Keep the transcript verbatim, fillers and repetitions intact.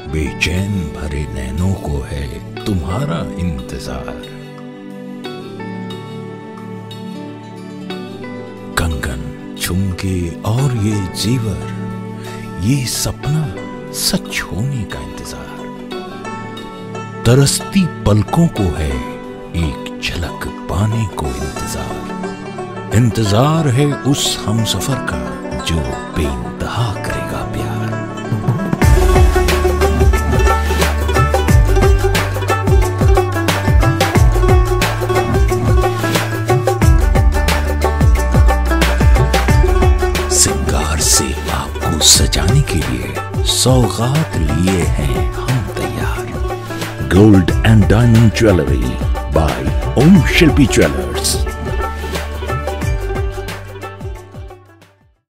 बेचैन भरे नैनों को है तुम्हारा इंतजार। कंगन, झुमके और ये जेवर, ये सपना सच होने का इंतजार। तरसती पलकों को है एक झलक पाने को इंतजार। इंतजार है उस हमसफर का जो बेइंतहा करेगा प्यार। सिंगार से आपको सजाने के लिए सौगात लिए हैं हम तैयार। Gold and diamond jewellery by Om Shilpi jewellers.